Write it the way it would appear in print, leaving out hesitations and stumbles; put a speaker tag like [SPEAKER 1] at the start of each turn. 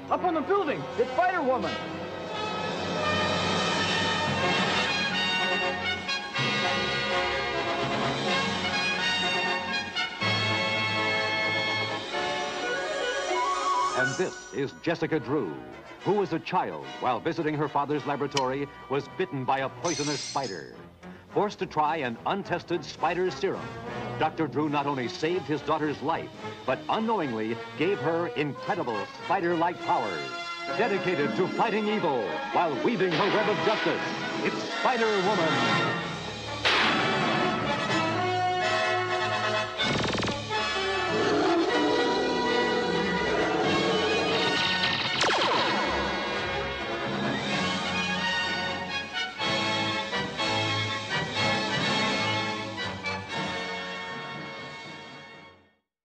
[SPEAKER 1] Up on the building! It's Spider-Woman!
[SPEAKER 2] And this is Jessica Drew, who as a child, while visiting her father's laboratory, was bitten by a poisonous spider. Forced to try an untested spider serum, Dr. Drew not only saved his daughter's life, but unknowingly gave her incredible spider-like powers. Dedicated to fighting evil while weaving her web of justice, it's Spider-Woman.